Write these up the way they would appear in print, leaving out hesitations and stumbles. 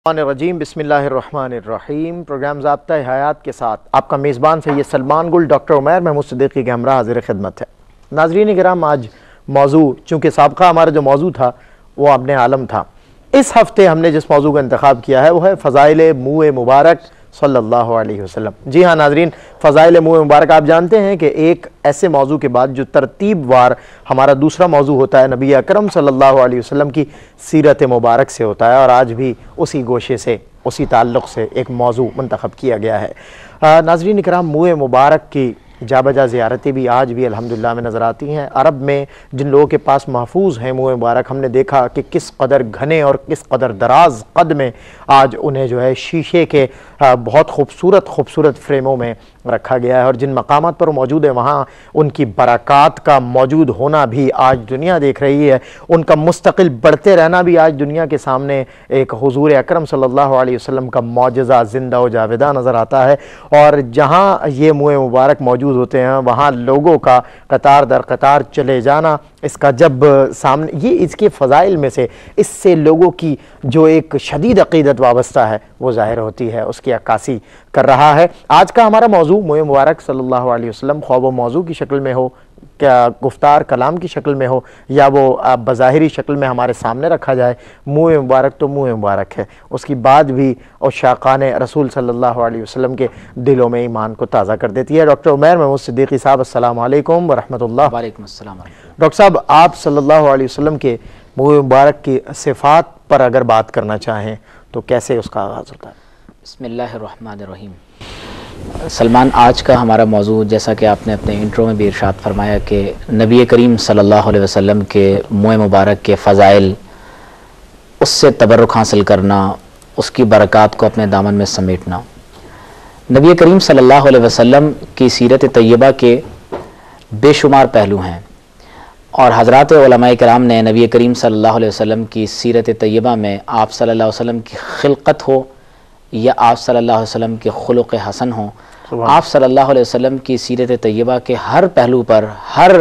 الرجیم بسم اللہ الرحمن الرحیم۔ پروگرام ضابطہ حیات کے ساتھ آپ کا میزبان سید سلمان گل ڈاکٹر عمیر محمود صدیقی کے ہمراہ حاضر خدمت ہے۔ ناظرین کرام، آج موضوع چونکہ سابقہ ہمارا جو موضوع تھا وہ ابن عالم تھا، اس ہفتے ہم نے جس موضوع کا انتخاب کیا ہے وہ ہے فضائل موئے مبارک صلی اللہ علیہ وسلم۔ جی ہاں ناظرین، فضائل موئے مبارک آپ جانتے ہیں کہ ایک ایسے موضوع کے بعد جو ترتیب وار ہمارا دوسرا موضوع ہوتا ہے نبی اکرم صلی اللہ علیہ وسلم کی سیرت مبارک سے ہوتا ہے، اور آج بھی اسی گوشے سے اسی تعلق سے ایک موضوع منتخب کیا گیا ہے۔ ناظرین کرام، موئے مبارک کی جا بجا زیارتیں بھی آج بھی الحمدللہ میں نظر آتی ہیں۔ عرب میں جن لوگوں کے پاس محفوظ ہیں موئے مبارک، ہم نے دیکھا کہ کس قدر گھنے اور کس قدر دراز قد میں آج انہیں جو ہے شیشے کے بہت خوبصورت فریموں میں رکھا گیا ہے، اور جن مقامات پر موجود ہے وہاں ان کی برکات کا موجود ہونا بھی آج دنیا دیکھ رہی ہے، ان کا مستقل بڑھتے رہنا بھی آج دنیا کے سامنے ایک حضور اکرم صلی اللہ علیہ وسلم کا معجزہ زندہ و جاوداں نظر آتا ہے۔ اور جہاں یہ موئے مبارک موجود ہوتے ہیں وہاں لوگوں کا قطار در قطار چلے جانا، اس کا جب سامنے یہ اس کے فضائل میں سے اس سے لوگوں کی جو ایک شدید عقیدت وابستہ ہے وہ ظاہر ہوتی ہے، اس کی عکاسی کر رہا ہے۔ آج کا ہمارا موضوع موئے مبارک صلی اللہ علیہ وسلم، خواب و موضوع کی شکل میں ہو، کیا گفتار کلام کی شکل میں ہو، یا وہ بظاہری شکل میں ہمارے سامنے رکھا جائے، موئے مبارک تو موئے مبارک ہے، اس کی بات بھی عشاقان رسول صلی اللہ علیہ وسلم کے دلوں میں ایمان کو تازہ کر دیتی ہے۔ ڈاکٹر عمیر محمود صدیقی صاحب، السلام علیکم ورحمۃ اللہ۔ وعلیکم السلام۔ ڈاکٹر صاحب، آپ صلی اللہ علیہ وسلم کے موئے مبارک کی صفات پر اگر بات کرنا چاہیں تو کیسے اس کا آغاز ہوتا ہے؟ بسم اللہ الرحمن الرحیم۔ سلمان، آج کا ہمارا موضوع جیسا کہ آپ نے اپنے انٹرو میں بھی ارشاد فرمایا کہ نبی کریم صلی اللہ علیہ وسلم کے موئے مبارک کے فضائل، اس سے تبرک حاصل کرنا، اس کی برکات کو اپنے دامن میں سمیٹنا۔ نبی کریم صلی اللہ علیہ وسلم کی سیرت طیبہ کے بے شمار پہلو ہیں، اور حضرات علماء کرام نے نبی کریم صلی اللہ علیہ وسلم کی سیرت طیبہ میں آپ صلی اللہ علیہ وسلم کی خلقت ہو یا آپ صلی اللہ علیہ وسلم کے خلق حسن ہوں، آپ صلی اللہ علیہ وسلم کی سیرت طیبہ کے ہر پہلو پر ہر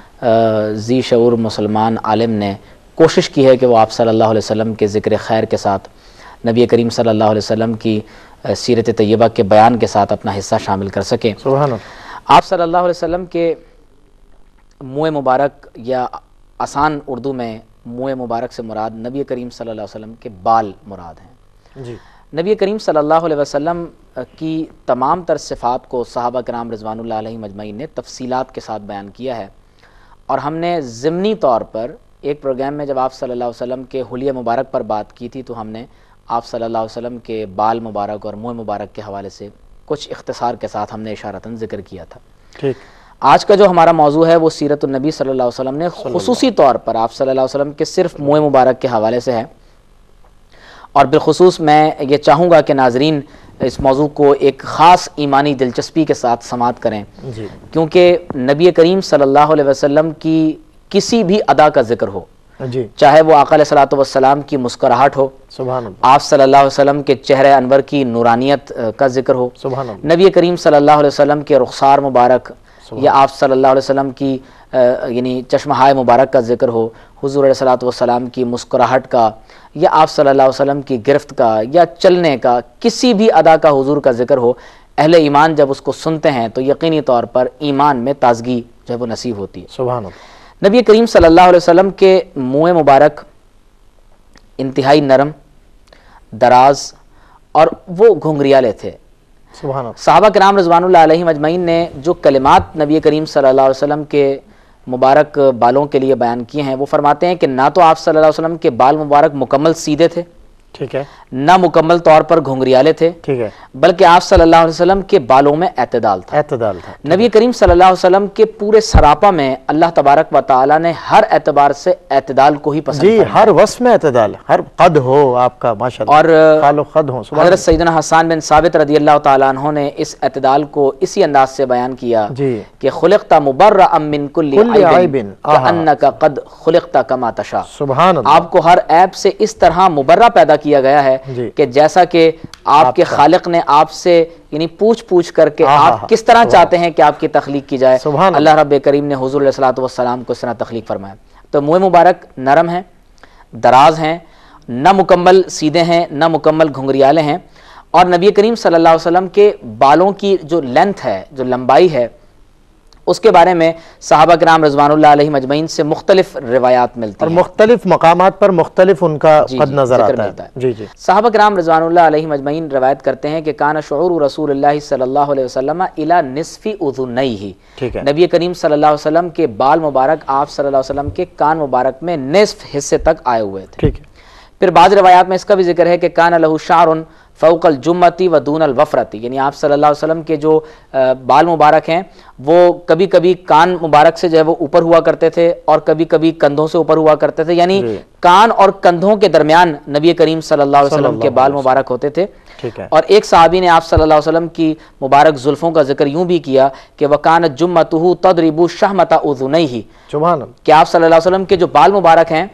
ذی شعور مسلمان عالم نے کوشش کی ہے کہ وہ آپ صلی اللہ علیہ وسلم کے ذکر خیر کے ساتھ نبی کریم صلی اللہ علیہ وسلم کی سیرت طیبہ کے بیان کے ساتھ اپنا حصہ شامل کر سکیں۔ سبحان اللہ۔ آپ صلی اللہ علیہ وسلم کے موئے مبارک، یا آسان اردو میں موئے مبارک سے مراد نبی کریم صلی اللہ علیہ وسلم کے بال مراد ہیں۔ جی، نبی کریم صلی اللہ علیہ وسلم کی تمام تر صفات کو صحابہ کرام رضوان اللہ علیہم اجمعین نے تفصیلات کے ساتھ بیان کیا ہے، اور ہم نے ضمنی طور پر ایک پروگرام میں جب آپ صلی اللہ علیہ وسلم کے حلیہ مبارک پر بات کی تھی تو ہم نے آپ صلی اللہ علیہ وسلم کے بال مبارک اور منہ مبارک کے حوالے سے کچھ اختصار کے ساتھ ہم نے اشارتاً ذکر کیا تھا۔ ٹھیک۔ آج کا جو ہمارا موضوع ہے وہ سیرت النبی صلی اللہ علیہ وسلم نے خصوصی طور پر آپ صلی اللہ علیہ وسلم کے صرف منہ مبارک کے حوالے سے ہے، اور بالخصوص میں یہ چاہوں گا کہ ناظرین اس موضوع کو ایک خاص ایمانی دلچسپی کے ساتھ سماعت کریں، کیونکہ نبی کریم صلی اللہ علیہ وسلم کی کسی بھی ادا کا ذکر ہو، چاہے وہ آقا علیہ الصلوۃ والسلام کی مسکراہٹ ہو، سبحان اللہ، آپ صلی اللہ علیہ وسلم کے چہرہ انور کی نورانیت کا ذکر ہو، سبحان اللہ، نبی کریم صلی اللہ علیہ وسلم کے رخسار مبارک، یا آپ صلی اللہ علیہ وسلم کی یعنی چشمہائے مبارک کا ذکر ہو، حضور علیہ الصلوۃ والسلام کی مسکراہٹ کا، یا آپ صلی اللہ علیہ وسلم کی گرفت کا، یا چلنے کا، کسی بھی ادا کا حضور کا ذکر ہو، اہل ایمان جب اس کو سنتے ہیں تو یقینی طور پر ایمان میں تازگی جو ہے وہ نصیب ہوتی ہے۔ سبحان اللہ۔ نبی کریم صلی اللہ علیہ وسلم کے منہ مبارک انتہائی نرم، دراز، اور وہ گھنگریالے تھے۔ سبحان اللہ۔ صحابہ کرام رضوان اللہ علیہم اجمعین نے جو کلمات نبی کریم صلی اللہ علیہ وسلم کے مبارک بالوں کے لیے بیان کیے ہیں، وہ فرماتے ہیں کہ نہ تو آپ صلی اللہ علیہ وسلم کے بال مبارک مکمل سیدھے تھے، ٹھیک ہے، نہ مکمل طور پر گھنگریالے تھے، ٹھیک ہے، بلکہ آپ صلی اللہ علیہ وسلم کے بالوں میں اعتدال تھا۔ اعتدال تھا۔ نبی کریم صلی اللہ علیہ وسلم کے پورے سراپا میں اللہ تبارک و تعالی نے ہر اعتبار سے اعتدال کو ہی پسند جی، فرمایا۔ ہر وصف میں اعتدال، ہر قد ہو آپ کا ماشاءاللہ، اور خال و خد ہو۔ حضرت سیدنا حسان بن ثابت رضی اللہ تعالیٰ عنہ نے اس اعتدال کو اسی انداز سے بیان کیا جی، کہ خلقت مبرأ من کل عیب کأنک قد خلقت کما تشاء۔ سبحان اللہ۔ آپ کو ہر عیب سے اس طرح مبرہ پیدا کیا گیا ہے جی، کہ جیسا کہ آپ کے خالق نے آپ سے یعنی پوچھ کر کے آپ کس طرح چاہتے ہیں کہ آپ کی تخلیق کی جائے، اللہ رب کریم نے حضور علیہ الصلوۃ والسلام کو اس طرح تخلیق فرمایا۔ تو منہ مبارک نرم ہیں، دراز ہیں، نہ مکمل سیدھے ہیں نہ مکمل گھنگریالے ہیں، اور نبی کریم صلی اللہ علیہ وسلم کے بالوں کی جو لینتھ ہے، جو لمبائی ہے، اس کے بارے میں صحابہ کرام رضوان اللہ علیہم اجمعین سے مختلف روایات ملتی اور ہیں، مختلف مقامات پر مختلف ان کا قد نظر ذکر آتا ملتا ہے۔ جی جی صحابہ کرام رضوان اللہ علیہم اجمعین روایت کرتے ہیں کہ کان شعور رسول اللہ صلی اللہ علیہ وسلم الی نصف اذنیہ، ٹھیک ہے، نبی کریم صلی اللہ علیہ وسلم کے بال مبارک آپ صلی اللہ علیہ وسلم کے کان مبارک میں نصف حصے تک آئے ہوئے تھے۔ ٹھیک ہے، پھر بعض روایات میں اس کا بھی ذکر ہے کہ کان لہ شعر فوق الجمتی و دون الوفرتی، یعنی آپ صلی اللہ علیہ وسلم کے جو بال مبارک ہیں وہ کبھی کبھی کان مبارک سے جو ہے وہ اوپر ہوا کرتے تھے اور کبھی کبھی کندھوں سے اوپر ہوا کرتے تھے، یعنی کان اور کندھوں کے درمیان نبی کریم صلی اللہ علیہ وسلم کے بال مبارک ہوتے تھے۔ ٹھیک ہے، اور ایک صحابی نے آپ صلی اللہ علیہ وسلم کی مبارک زلفوں کا ذکر یوں بھی کیا کہ وَكَانَتْ جُمَّتُهُ تَضْرِبُ شَحْمَةَ أُذُنَيْهِ، سبحان اللہ، کہ آپ صلی اللہ علیہ وسلم کے جو بال مبارک ہیں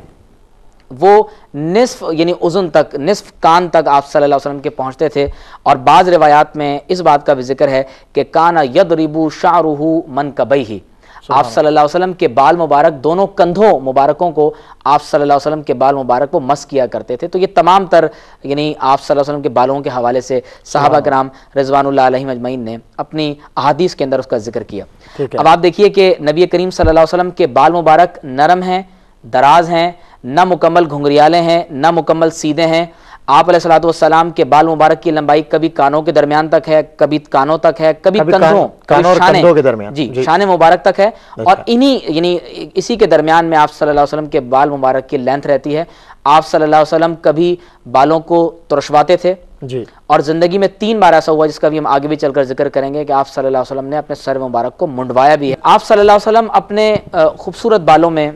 وہ نصف یعنی اذن تک، نصف کان تک آپ صلی اللہ علیہ وسلم کے پہنچتے تھے۔ اور بعض روایات میں اس بات کا بھی ذکر ہے کہ کانا یضرب شعرہ منکبیہ، آپ صلی اللہ علیہ وسلم کے بال مبارک دونوں کندھوں مبارکوں کو آپ صلی اللہ علیہ وسلم کے بال مبارک کو مس کیا کرتے تھے۔ تو یہ تمام تر یعنی آپ صلی اللہ علیہ وسلم کے بالوں کے حوالے سے صحابہ کرام رضوان اللہ علیہم اجمعین نے اپنی احادیث کے اندر اس کا ذکر کیا۔ اب آپ دیکھیے کہ نبی کریم صلی اللہ علیہ وسلم کے بال مبارک نرم ہیں، دراز ہیں، نہ مکمل گھنگریالے ہیں نہ مکمل سیدھے ہیں۔ آپ علیہ الصلوۃ والسلام کے بال مبارک کی لمبائی کبھی کانوں کے درمیان تک ہے، کبھی کانوں تک ہے، کبھی کندھوں کے درمیان، جی شانے مبارک تک ہے، اور انہی یعنی اسی کے درمیان میں آپ صلی اللہ علیہ وسلم کے بال مبارک کی لینتھ رہتی ہے۔ آپ صلی اللہ علیہ وسلم کبھی بالوں کو ترشواتے تھے، جی، اور زندگی میں 3 بار ایسا ہوا جس کا بھی ہم آگے بھی چل کر ذکر کریں گے کہ آپ صلی اللہ علیہ وسلم نے اپنے سر مبارک کو منڈوایا بھی ہے۔ آپ صلی اللہ علیہ وسلم اپنے خوبصورت بالوں میں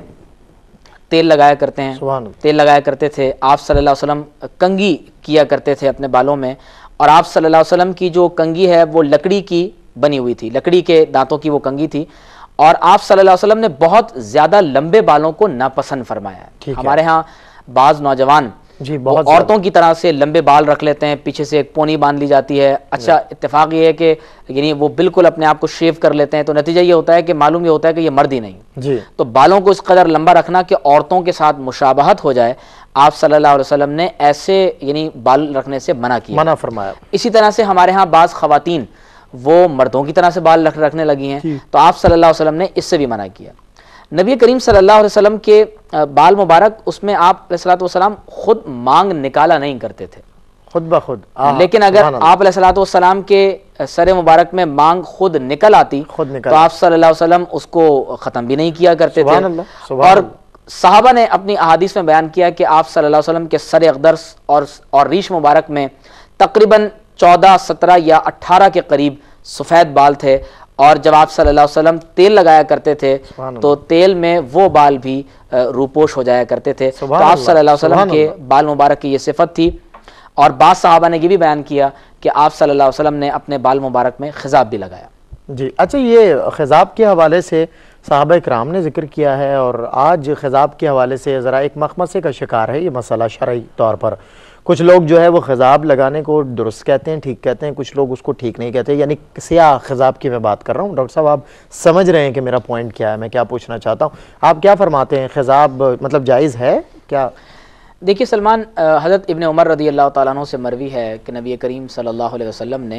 تیل لگایا کرتے ہیں، تیل لگایا کرتے تھے۔ آپ صلی اللہ علیہ وسلم کنگھی کیا کرتے تھے اپنے بالوں میں، اور آپ صلی اللہ علیہ وسلم کی جو کنگھی ہے وہ لکڑی کی بنی ہوئی تھی، لکڑی کے دانتوں کی وہ کنگھی تھی، اور آپ صلی اللہ علیہ وسلم نے بہت زیادہ لمبے بالوں کو ناپسند فرمایا ہے۔ ہمارے ہاں بعض نوجوان عورتوں کی طرح سے لمبے بال رکھ لیتے ہیں، پیچھے سے ایک پونی باندھ لی جاتی ہے۔ اچھا اتفاق یہ ہے کہ یعنی وہ بالکل اپنے آپ کو شیو کر لیتے ہیں، تو نتیجہ یہ ہوتا ہے کہ معلوم یہ ہوتا ہے کہ یہ مرد ہی نہیں۔ جی، تو بالوں کو اس قدر لمبا رکھنا کہ عورتوں کے ساتھ مشابہت ہو جائے، آپ صلی اللہ علیہ وسلم نے ایسے یعنی بال رکھنے سے منع کیا، منع فرمایا۔ اسی طرح سے ہمارے ہاں بعض خواتین وہ مردوں کی طرح سے بال رکھنے لگی ہیں، تو آپ صلی اللہ علیہ وسلم نے اس سے بھی منع کیا۔ نبی کریم صلی اللہ علیہ وسلم کے بال مبارک، اس میں آپ علیہ الصلوۃ والسلام خود مانگ نکالا نہیں کرتے تھے، خود بخود، لیکن اگر آپ علیہ الصلوۃ والسلام کے سر مبارک میں مانگ خود نکل آتی تو آپ صلی اللہ علیہ وسلم اس کو ختم بھی نہیں کیا کرتے تھے۔ اور صحابہ نے اپنی احادیث میں بیان کیا کہ آپ صلی اللہ علیہ وسلم کے سر اقدر اور ریش مبارک میں تقریباً 14، 17 یا 18 کے قریب سفید بال تھے، اور جب آپ صلی اللہ علیہ وسلم تیل لگایا کرتے تھے تو تیل میں وہ بال بھی روپوش ہو جایا کرتے تھے۔ تو آپ صلی اللہ علیہ وسلم کے بال مبارک کی یہ صفت تھی۔ اور بعض صحابہ نے یہ بھی بیان کیا کہ آپ صلی اللہ علیہ وسلم نے اپنے بال مبارک میں خضاب بھی لگایا۔ جی، اچھا، یہ خضاب کے حوالے سے صحابہ کرام نے ذکر کیا ہے، اور آج خضاب کے حوالے سے ذرا ایک مخمصے کا شکار ہے یہ مسئلہ شرعی طور پر۔ کچھ لوگ جو ہے وہ خضاب لگانے کو درست کہتے ہیں، ٹھیک کہتے ہیں، کچھ لوگ اس کو ٹھیک نہیں کہتے، یعنی سیاہ خضاب کی میں بات کر رہا ہوں۔ ڈاکٹر صاحب آپ سمجھ رہے ہیں کہ میرا پوائنٹ کیا ہے، میں کیا پوچھنا چاہتا ہوں، آپ کیا فرماتے ہیں، خضاب مطلب جائز ہے کیا؟ دیکھیے سلمان، حضرت ابن عمر رضی اللہ تعالیٰ عنہ سے مروی ہے کہ نبی کریم صلی اللہ علیہ وسلم نے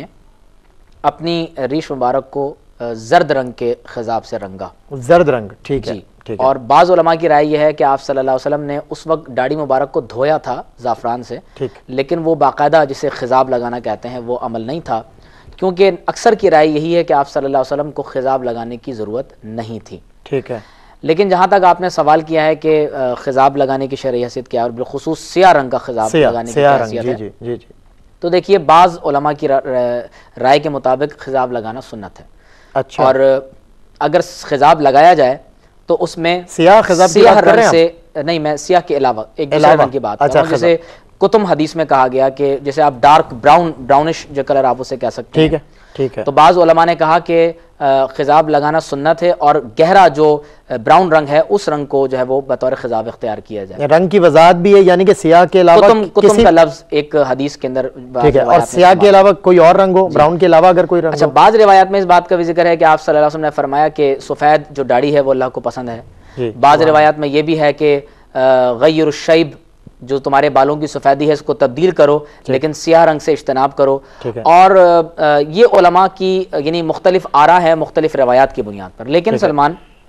اپنی ریش مبارک کو زرد رنگ کے خضاب سے رنگا۔ زرد رنگ، ٹھیک ہے، ٹھیک ہے۔ اور بعض علماء کی رائے یہ ہے کہ آپ صلی اللہ علیہ وسلم نے اس وقت داڑھی مبارک کو دھویا تھا زعفران سے، لیکن وہ باقاعدہ جسے خضاب لگانا کہتے ہیں وہ عمل نہیں تھا، کیونکہ اکثر کی رائے یہی ہے کہ آپ صلی اللہ علیہ وسلم کو خضاب لگانے کی ضرورت نہیں تھی۔ ٹھیک ہے، لیکن جہاں تک آپ نے سوال کیا ہے کہ خضاب لگانے کی شرعی حیثیت کیا ہے، اور بالخصوص سیاہ رنگ کا خضاب لگانے کی حیثیت ہے، تو دیکھیے بعض علماء کی رائے کے مطابق خضاب لگانا سنت ہے۔ اچھا، اور اگر خضاب لگایا جائے تو اس میں سیاہ خضاب سیاہ رنگ سے نہیں، میں سیاہ کے علاوہ ایک دوسرے رنگ کی بات کر رہا ہوں، جیسے کتم حدیث میں کہا گیا کہ جیسے آپ ڈارک براؤنش جو کلر آپ اسے کہہ سکتے ہیں، ٹھیک ہے۔ تو بعض علماء نے کہا کہ خضاب لگانا سنت ہے، اور گہرا جو براؤن رنگ ہے اس رنگ کو جو ہے وہ بطور خضاب اختیار کیا جائے۔ رنگ کی وضاحت بھی ہے، یعنی کہ سیاہ کے علاوہ کتم کا لفظ ایک حدیث کے اندر، ٹھیک ہے، اور سیاہ کے علاوہ کوئی اور رنگ ہو، براؤن کے علاوہ اگر کوئی رنگ ہو۔ اچھا، بعض روایات میں اس بات کا بھی ذکر ہے کہ آپ صلی اللہ علیہ وسلم نے فرمایا کہ سفید جو داڑھی ہے وہ اللہ کو پسند ہے۔ بعض روایات میں یہ بھی ہے کہ غیر الشیب جو تمہارے بالوں کی سفیدی ہے اس کو تبدیل کرو لیکن سیاہ رنگ سے اجتناب کرو. اور یہ علماء کی یعنی مختلف آراء ہے مختلف روایات کی بنیاد پر. لیکن سلمان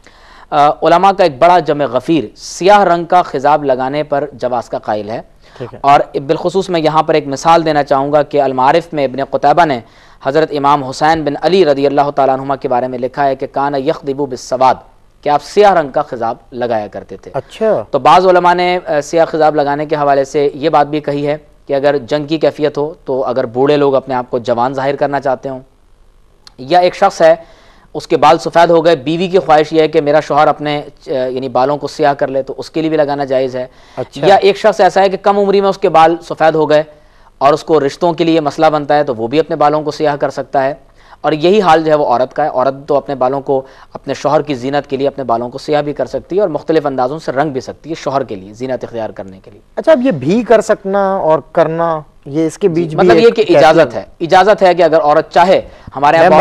علماء کا ایک بڑا جمع غفیر سیاہ رنگ کا خضاب لگانے پر جواز کا قائل ہے. اور بالخصوص میں یہاں پر ایک مثال دینا چاہوں گا کہ المعارف میں ابن قتیبہ نے حضرت امام حسین بن علی رضی اللہ تعالیٰ عنہما کے بارے میں لکھا ہے کہ کان یخضب بالسواد، کہ آپ سیاہ رنگ کا خضاب لگایا کرتے تھے. اچھا. تو بعض علماء نے سیاہ خضاب لگانے کے حوالے سے یہ بات بھی کہی ہے کہ اگر جنگ کی کیفیت ہو تو اگر بوڑھے لوگ اپنے آپ کو جوان ظاہر کرنا چاہتے ہوں، یا ایک شخص ہے اس کے بال سفید ہو گئے، بیوی کی خواہش یہ ہے کہ میرا شوہر اپنے یعنی بالوں کو سیاہ کر لے، تو اس کے لیے بھی لگانا جائز ہے. یا ایک شخص ایسا ہے کہ کم عمری میں اس کے بال سفید ہو گئے اور اس کو رشتوں کے لیے مسئلہ بنتا ہے تو وہ بھی اپنے بالوں کو سیاہ کر سکتا ہے. اور یہی حال جو ہے وہ عورت کا ہے. عورت تو اپنے بالوں کو اپنے شوہر کی زینت کے لیے اپنے بالوں کو سیاہ بھی کر سکتی ہے اور مختلف اندازوں سے رنگ بھی سکتی ہے شوہر کے لیے زینت اختیار کرنے کے لیے. اچھا، اب یہ بھی کر سکنا اور کرنا، یہ اس کے بیچ مطلب یہ کہ اجازت ہے کہ اگر عورت چاہے. ہمارے یہاں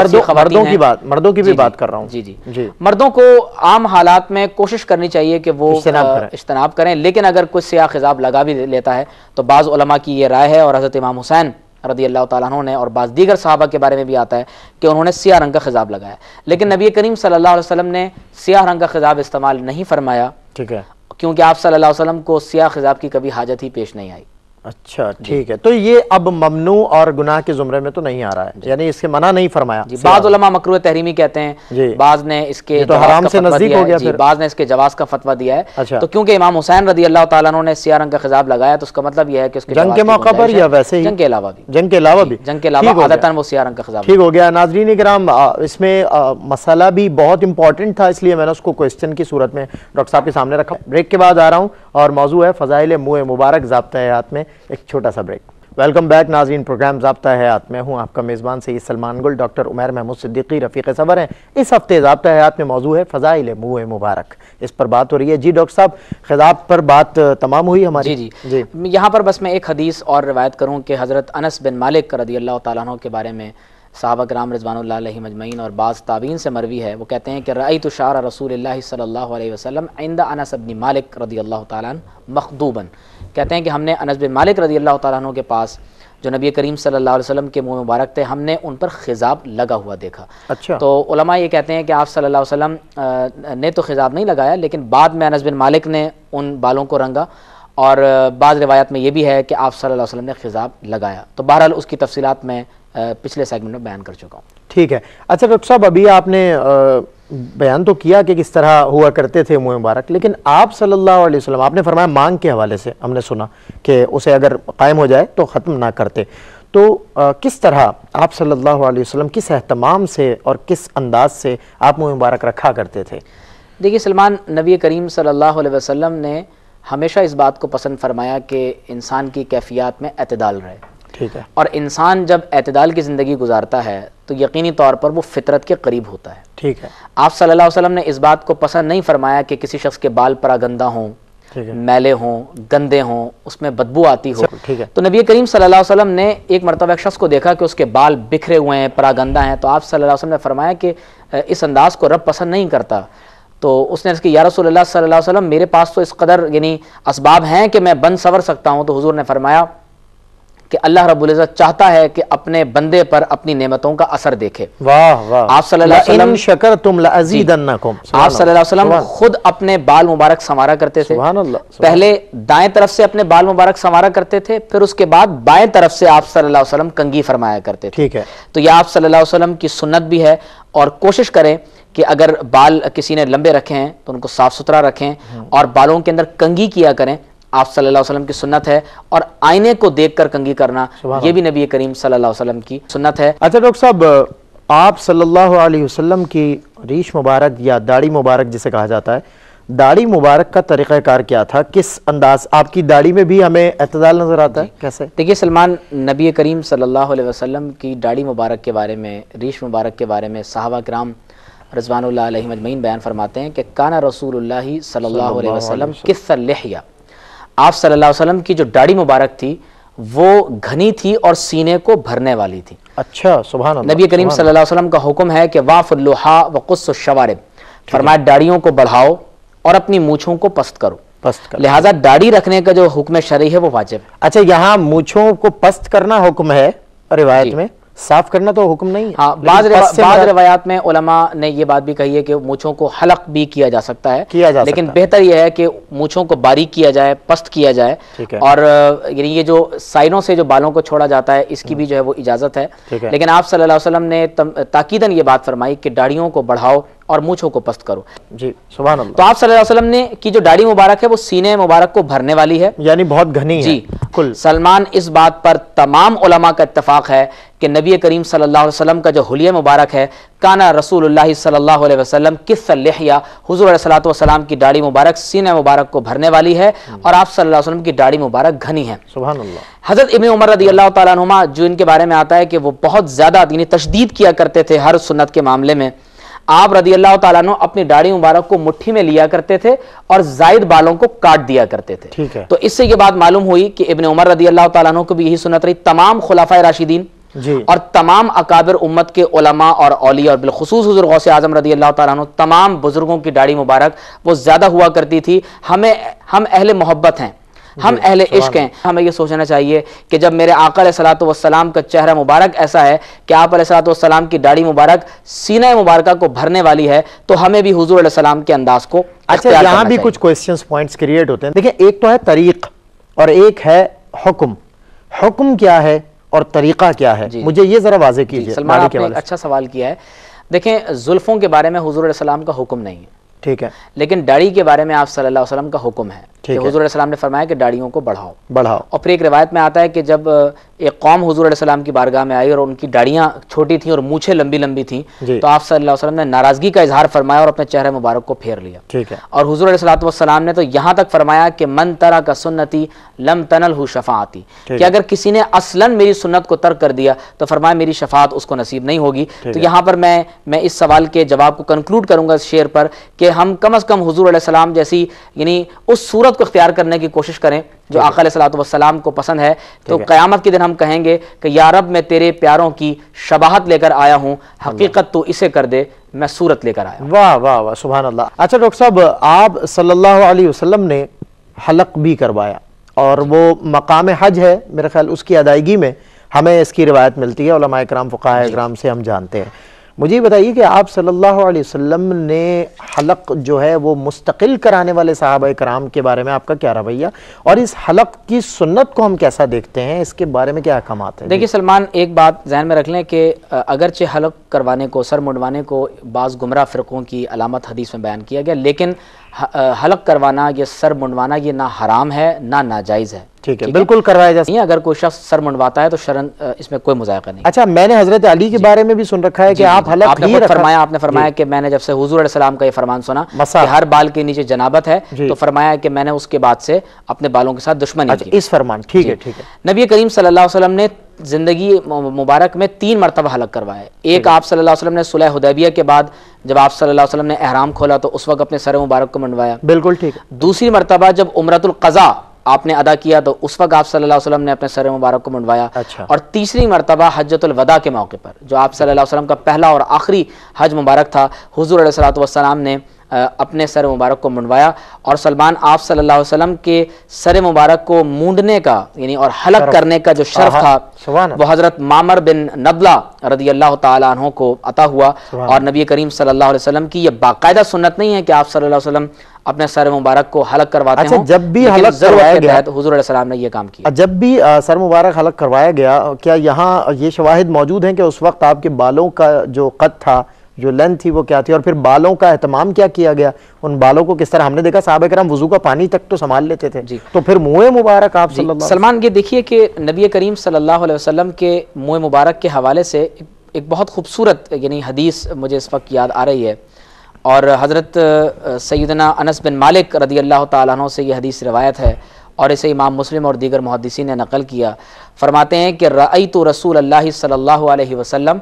مردوں کی بھی بات کر رہا ہوں. جی مردوں کو عام حالات میں کوشش کرنی چاہیے کہ وہ اجتناب کریں، لیکن اگر کوئی سیاہ خضاب لگا بھی لیتا ہے تو بعض علماء کی یہ رائے ہے، اور حضرت امام حسین رضی اللہ تعالیٰ عنہ نے اور بعض دیگر صحابہ کے بارے میں بھی آتا ہے کہ انہوں نے سیاہ رنگ کا خضاب لگایا. لیکن نبی کریم صلی اللہ علیہ وسلم نے سیاہ رنگ کا خضاب استعمال نہیں فرمایا، ٹھیک ہے، کیونکہ آپ صلی اللہ علیہ وسلم کو سیاہ خضاب کی کبھی حاجت ہی پیش نہیں آئی. اچھا ٹھیک ہے. تو یہ اب ممنوع اور گناہ کے زمرے میں تو نہیں آ رہا ہے، یعنی اس کے منع نہیں فرمایا. بعض علماء مکروہ تحریمی کہتے ہیں، بعض نے اس کے حرام سے نزدیک ہو گیا، بعض نے اس کے جواز کا فتویٰ دیا ہے. تو کیونکہ امام حسین رضی اللہ تعالیٰ عنہ نے سیاہ رنگ کا خضاب لگایا تو اس کا مطلب یہ ہے کہ اس کے جنگ کے موقع پر یا ویسے ہی جنگ کے علاوہ بھی عادتاً وہ سیاہ رنگ کا خضاب. ٹھیک ہو گیا. ناظرین کرام، اس میں مسئلہ بھی بہت امپورٹنٹ تھا، اس لیے میں نے اس کو کوئسچن کی صورت میں ڈاکٹر صاحب کے سامنے رکھا. بریک کے بعد آ رہا ہوں اور موضوع ہے فضائل منہ مبارک ضابطہ حیات میں. ایک چھوٹا سا بریک. ویلکم بیک ناظرین، پروگرام ضابطہ حیات میں ہوں آپ کا میزبان سید سلمان گل. ڈاکٹر عمیر محمود صدیقی رفیق سفر ہیں. اس ہفتے ضابطہ حیات میں موضوع ہے فضائل منہ مبارک، اس پر بات ہو رہی ہے. جی ڈاکٹر صاحب، خضاب پر بات تمام ہوئی ہماری؟ جی یہاں پر بس میں ایک حدیث اور روایت کروں کہ حضرت انس بن مالک رضی اللہ تعالیٰ عنہ کے بارے میں صحابہ کرام رضوان اللہ علیہم اجمعین اور بعض تابعین سے مروی ہے. وہ کہتے ہیں کہ رأیت شعر رسول اللہ صلی اللہ علیہ وسلم عند انس بن مالک رضی اللہ تعالیٰ عنہ مخضوبا. کہتے ہیں کہ ہم نے انس بن مالک رضی اللہ تعالیٰ عنہ کے پاس جو نبی کریم صلی اللہ علیہ وسلم کے منہ مبارک تھے، ہم نے ان پر خضاب لگا ہوا دیکھا. اچھا. تو علماء یہ کہتے ہیں کہ آپ صلی اللہ علیہ وسلم نے تو خضاب نہیں لگایا، لیکن بعد میں انس بن مالک نے ان بالوں کو رنگا، اور بعض روایات میں یہ بھی ہے کہ آپ صلی اللہ علیہ وسلم نے خضاب لگایا. تو بہرحال اس کی تفصیلات میں پچھلے سیگمنٹ میں بیان کر چکا ہوں. ٹھیک ہے. اچھا ڈاکٹر صاحب، ابھی آپ نے بیان تو کیا کہ کس طرح ہوا کرتے تھے منہ مبارک، لیکن آپ صلی اللہ علیہ وسلم آپ نے فرمایا مانگ کے حوالے سے ہم نے سنا کہ اسے اگر قائم ہو جائے تو ختم نہ کرتے. تو کس طرح آپ صلی اللہ علیہ وسلم کس اہتمام سے اور کس انداز سے آپ منہ مبارک رکھا کرتے تھے؟ دیکھیے سلمان، نبی کریم صلی اللہ علیہ وسلم نے ہمیشہ اس بات کو پسند فرمایا کہ انسان کی کیفیات میں اعتدال رہے. ٹھیک ہے. اور انسان جب اعتدال کی زندگی گزارتا ہے تو یقینی طور پر وہ فطرت کے قریب ہوتا ہے. ٹھیک ہے. آپ صلی اللہ علیہ وسلم نے اس بات کو پسند نہیں فرمایا کہ کسی شخص کے بال پراگندہ ہوں، میلے ہوں، گندے ہوں، اس میں بدبو آتی ہو. تو نبی کریم صلی اللہ علیہ وسلم نے ایک مرتبہ ایک شخص کو دیکھا کہ اس کے بال بکھرے ہوئے ہیں، پراگندہ ہیں. تو آپ صلی اللہ علیہ وسلم نے فرمایا کہ اس انداز کو رب پسند نہیں کرتا. تو اس نے اس کی یا رسول اللہ صلی اللہ علیہ وسلم، میرے پاس تو اس قدر یعنی اسباب ہیں کہ میں بن سور سکتا ہوں. تو حضور نے فرمایا کہ اللہ رب العزت چاہتا ہے کہ اپنے بندے پر اپنی نعمتوں کا اثر دیکھے. واہ واہ. آپ صلی اللہ علیہ وسلم ان شکرتم لازیدنکم. آپ صلی اللہ علیہ وسلم خود اپنے بال مبارک سنوارا کرتے تھے. سبحان اللہ. پہلے دائیں طرف سے اپنے بال مبارک سنوارا کرتے تھے، پھر اس کے بعد بائیں طرف سے آپ صلی اللہ علیہ وسلم کنگھی فرمایا کرتے تھے. ٹھیک ہے. تو یہ آپ صلی اللہ علیہ وسلم کی سنت بھی ہے، اور کوشش کریں کہ اگر بال کسی نے لمبے رکھے ہیں تو ان کو صاف ستھرا رکھیں اور بالوں کے اندر کنگھی کیا کریں. آپ صلی اللہ علیہ وسلم کی سنت ہے، اور آئینے کو دیکھ کر کنگھی کرنا یہ بھی نبی کریم صلی اللہ علیہ وسلم کی سنت ہے. اچھا ڈاکٹر صاحب، آپ صلی اللہ علیہ وسلم کی ریش مبارک یا داڑھی مبارک جسے کہا جاتا ہے، داڑھی مبارک کا طریقہ کار کیا تھا؟ کس انداز؟ آپ کی داڑھی میں بھی ہمیں اعتدال نظر آتا ہے، کیسے؟ دیکھیے سلمان، نبی کریم صلی اللہ علیہ وسلم کی داڑھی مبارک کے بارے میں، ریش مبارک کے بارے میں صحابہ کرام رضوان اللہ علیہم اجمعین بیان فرماتے ہیں کہ کانا رسول اللہ صلی اللہ علیہ وسلم کث اللحیہ. آپ صلی اللہ علیہ وسلم کی جو داڑھی مبارک تھی وہ گھنی تھی اور سینے کو بھرنے والی تھی. اچھا سبحان اللہ. نبی کریم صلی اللہ علیہ وسلم کا حکم ہے کہ واف اللحا وقص الشوارب، فرمایا داڑھیوں کو بڑھاؤ اور اپنی مونچھوں کو پست کرو. پست کرنا. لہٰذا داڑھی رکھنے کا جو حکم شرعی ہے وہ واجب ہے. اچھا یہاں مونچھوں کو پست کرنا حکم ہے روایت میں, صاف کرنا تو حکم نہیں ہے. ہاں بعض روایات میں علماء نے یہ بات بھی کہی ہے کہ مونچھوں کو حلق بھی کیا جا سکتا ہے, لیکن بہتر یہ ہے کہ مونچھوں کو باریک کیا جائے, پست کیا جائے, اور یعنی یہ جو سائنوں سے جو بالوں کو چھوڑا جاتا ہے اس کی بھی جو ہے وہ اجازت ہے. لیکن آپ صلی اللہ علیہ وسلم نے تاکیداً یہ بات فرمائی کہ داڑھیوں کو بڑھاؤ اور مونچھوں کو پست کرو. جی سبحان اللہ. تو آپ صلی اللہ علیہ وسلم نے کی جو داڑھی مبارک ہے وہ سینے مبارک کو بھرنے والی ہے, یعنی بہت گھنی ہے. جی سلمان اس بات پر تمام علماء کا اتفاق ہے کہ نبی کریم صلی اللہ علیہ وسلم کا جو حلیہ مبارک ہے, کانا رسول اللہ صلی اللہ علیہ وسلم کس اللحیہ, حضور علیہ الصلوۃ والسلام کی داڑھی مبارک سینہ مبارک کو بھرنے والی ہے, اور آپ صلی اللہ علیہ وسلم کی داڑھی مبارک گھنی ہے. سبحان اللہ. حضرت ابن عمر رضی اللہ تعالیٰ عنہما, جو ان کے بارے میں آتا ہے کہ وہ بہت زیادہ یعنی تشدید کیا کرتے تھے ہر سنت کے معاملے میں, آپ رضی اللہ تعالیٰ عنہ اپنی داڑھی مبارک کو مٹھی میں لیا کرتے تھے اور زائد بالوں کو کاٹ دیا کرتے تھے. تو اس سے یہ بات معلوم ہوئی کہ ابن عمر رضی اللہ تعالیٰ عنہ کو بھی یہی سنت رہی. تمام خلفائے راشدین اور تمام اکابر امت کے علماء اور اولیاء اور بالخصوص حضور غوث اعظم رضی اللہ تعالیٰ عنہ, تمام بزرگوں کی داڑھی مبارک وہ زیادہ ہوا کرتی تھی. ہم اہل محبت ہیں, ہم اہل عشق ہیں. ہمیں یہ سوچنا چاہیے کہ جب میرے آقا علیہ الصلوۃ والسلام کا چہرہ مبارک ایسا ہے کہ آپ علیہ الصلوۃ والسلام کی داڑھی مبارک سینہ مبارکہ کو بھرنے والی ہے, تو ہمیں بھی حضور علیہ السلام کے انداز کو اچھا یہاں بھی کچھ کوئسچنز پوائنٹس کریٹ ہوتے ہیں. دیکھیں ایک تو ہے طریق اور ایک ہے حکم. حکم کیا ہے اور طریقہ کیا ہے, مجھے یہ ذرا واضح کیجئے. سلمان آپ نے اچھا سوال کیا ہے. دیکھیں زلفوں کے بارے میں حضور علیہ السلام کا حکم نہیں ہے, ٹھیک ہے, لیکن داڑھی کے بارے میں آپ صلی اللہ علیہ وسلم کا حکم ہے کہ حضور علیہ السلام نے فرمایا کہ داڑھیوں کو بڑھاؤ. اور پھر ایک روایت میں آتا ہے کہ جب ایک قوم حضور علیہ السلام کی بارگاہ میں آئی اور ان کی داڑھیاں چھوٹی تھیں اور مونچھیں لمبی لمبی تھیں, تو آپ صلی اللہ علیہ وسلم نے ناراضگی کا اظہار فرمایا اور اپنے چہرے مبارک کو پھیر لیا. اور حضور علیہ الصلوۃ والسلام نے تو یہاں تک فرمایا کہ من ترک سنتی لم تنلہ شفاعتی, کہ اگر کسی نے اصلاً میری سنت کو ترک کر دیا تو فرمایا میری شفاعت اس کو نصیب نہیں ہوگی. تو یہاں پر میں اس سوال کے جواب کو کنکلوڈ کروں گا اس شعر پر کہ ہم کم از کم حضور علیہ السلام جیسی یعنی اس صورت کو اختیار کرنے کی کوشش کریں جو آقا علیہ الصلوۃ والسلام کو پسند ہے. تو قیامت کے دن ہم کہیں گے کہ یا رب میں تیرے پیاروں کی شباہت لے کر آیا ہوں, حقیقت تو اسے کر دے, میں صورت لے کر آیا ہوں. واہ واہ واہ سبحان اللہ. اچھا ڈاکٹر صاحب, آپ صلی اللہ علیہ وسلم نے حلق بھی کروایا اور وہ مقام حج ہے میرے خیال, اس کی ادائیگی میں ہمیں اس کی روایت ملتی ہے, علماء اکرام فقہاء اکرام سے ہم جانتے ہیں. مجھے بتائیے کہ آپ صلی اللہ علیہ وسلم نے حلق جو ہے وہ مستقل کرانے والے صحابہ کرام کے بارے میں آپ کا کیا رویہ, اور اس حلق کی سنت کو ہم کیسا دیکھتے ہیں, اس کے بارے میں کیا احکامات ہیں؟ دیکھیے سلمان, ایک بات ذہن میں رکھ لیں کہ اگرچہ حلق کروانے کو, سر منڈوانے کو بعض گمراہ فرقوں کی علامت حدیث میں بیان کیا گیا, لیکن حلق کروانا یا سر منڈوانا یہ نہ حرام ہے نہ ناجائز ہے. ٹھیک ہے, بالکل کروایا جا سکتا ہے. اگر کوئی شخص سر منڈواتا ہے تو شرعاً اس میں کوئی مذائقہ نہیں. اچھا میں نے حضرت علی کے بارے میں بھی سن رکھا ہے کہ آپ حلق ہی فرمایا, آپ نے فرمایا کہ میں نے جب سے حضور علیہ السلام کا یہ فرمان سنا کہ ہر بال کے نیچے جنابت ہے, تو فرمایا کہ میں نے اس کے بعد سے اپنے بالوں کے ساتھ دشمنی کی. اس فرمان, ٹھیک ہے ٹھیک ہے. نبی کریم صلی اللہ علیہ وسلم نے زندگی مبارک میں 3 مرتبہ حلق کروایا. ایک آپ صلی اللہ علیہ وسلم نے صلح حدیبیہ کے بعد جب آپ صلی اللہ علیہ وسلم نے احرام کھولا تو اس وقت اپنے سر مبارک کو منڈوایا. بالکل ٹھیک ہے. دوسری مرتبہ جب عمرۃ القضاء آپ نے ادا کیا تو اس وقت آپ صلی اللہ علیہ وسلم نے اپنے سر مبارک کو منڈوایا. اور تیسری مرتبہ حجۃ الوداع کے موقع پر جو آپ صلی اللہ علیہ وسلم کا پہلا اور آخری حج مبارک تھا, حضور علیہ الصلوۃ والسلام نے اپنے سر مبارک کو منڈوایا. اور سلمان, آپ صلی اللہ علیہ وسلم کے سر مبارک کو مونڈنے کا یعنی اور حلق کرنے کا جو شرف تھا وہ حضرت معمر بن نبلہ رضی اللہ تعالیٰ عنہ کو عطا ہوا. اور نبی کریم صلی اللہ علیہ وسلم کی یہ باقاعدہ سنت نہیں ہے کہ آپ صلی اللہ علیہ وسلم اپنے سر مبارک کو حلق کرواتے ہوں. جب بھی حلق کروایا گیا حضور علیہ السلام نے یہ کام کیا. جب بھی سر مبارک حلق کروایا گیا, کیا یہاں یہ شواہد موجود ہیں کہ اس وقت آپ کے بالوں کا جو قد تھا, جو لینتھ تھی, وہ کیا تھی, اور پھر بالوں کا اہتمام کیا کیا گیا, ان بالوں کو کس طرح؟ ہم نے دیکھا صحابہ کرام وضو کا پانی تک تو سنبھال لیتے تھے, تو پھر منہ مبارک آپ صلی اللہ. سلمان یہ دیکھیے کہ نبی کریم صلی اللہ علیہ وسلم کے منہ مبارک کے حوالے سے ایک بہت خوبصورت یعنی حدیث مجھے اس وقت یاد آ رہی ہے, اور حضرت سیدنا انس بن مالک رضی اللہ تعالیٰ عنہ سے یہ حدیث روایت ہے, اور اسے امام مسلم اور دیگر محدثین نے نقل کیا. فرماتے ہیں کہ رأیت رسول اللہ صلی اللہ علیہ وسلم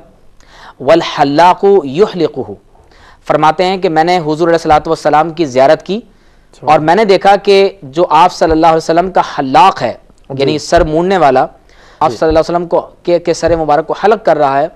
والحلاق یحلقہ, فرماتے ہیں کہ میں نے حضور علیہ الصلوۃ والسلام کی زیارت کی اور میں نے دیکھا کہ جو آپ صلی اللہ علیہ وسلم کا حلاق ہے یعنی سر مونڈنے والا, آپ صلی اللہ علیہ وسلم کو کے سر مبارک کو حلق کر رہا ہے,